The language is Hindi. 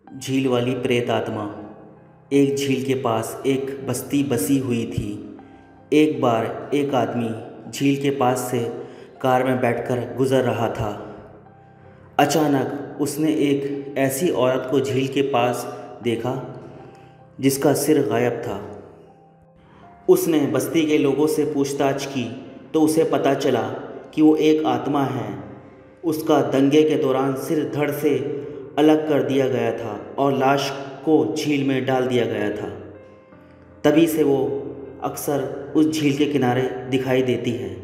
झील वाली प्रेत आत्मा। एक झील के पास एक बस्ती बसी हुई थी। एक बार एक आदमी झील के पास से कार में बैठकर गुज़र रहा था। अचानक उसने एक ऐसी औरत को झील के पास देखा जिसका सिर गायब था। उसने बस्ती के लोगों से पूछताछ की तो उसे पता चला कि वो एक आत्मा है। उसका दंगे के दौरान सिर धड़ से अलग कर दिया गया था और लाश को झील में डाल दिया गया था। तभी से वो अक्सर उस झील के किनारे दिखाई देती है।